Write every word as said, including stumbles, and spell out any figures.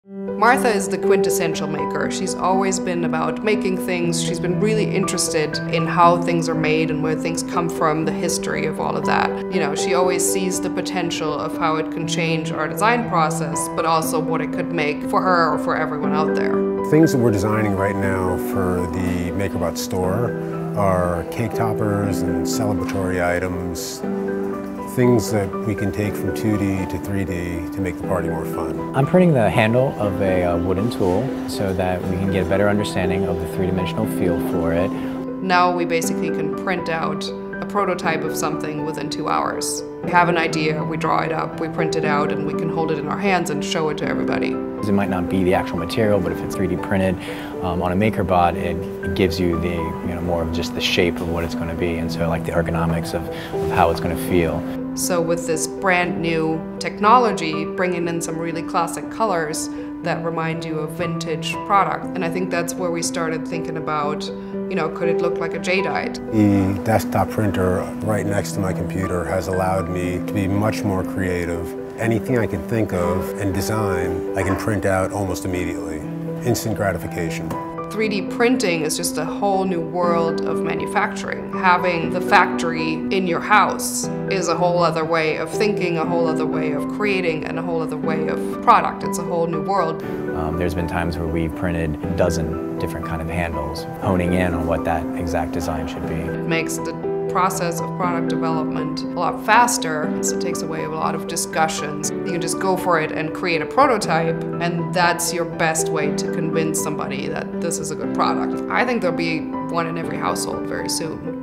Martha is the quintessential maker. She's always been about making things. She's been really interested in how things are made and where things come from, the history of all of that. You know, she always sees the potential of how it can change our design process, but also what it could make for her or for everyone out there. Things that we're designing right now for the MakerBot store are cake toppers and celebratory items. Things that we can take from two D to three D to make the party more fun. I'm printing the handle of a uh, wooden tool so that we can get a better understanding of the three-dimensional feel for it. Now we basically can print out a prototype of something within two hours. We have an idea, we draw it up, we print it out, and we can hold it in our hands and show it to everybody. It might not be the actual material, but if it's three D printed um, on a MakerBot, it, it gives you the, you know, more of just the shape of what it's going to be, and so like the ergonomics of, of how it's going to feel. So with this brand new technology, bringing in some really classic colors that remind you of vintage product. And I think that's where we started thinking about, you know, could it look like a jadeite? The desktop printer right next to my computer has allowed me to be much more creative. Anything I can think of and design, I can print out almost immediately. Instant gratification. three D printing is just a whole new world of manufacturing. Having the factory in your house is a whole other way of thinking, a whole other way of creating, and a whole other way of product. It's a whole new world. Um, there's been times where we've printed a dozen different kind of handles, honing in on what that exact design should be. It makes the process of product development a lot faster, so it takes away a lot of discussions. You can just go for it and create a prototype, and that's your best way to convince somebody that this is a good product. I think there'll be one in every household very soon.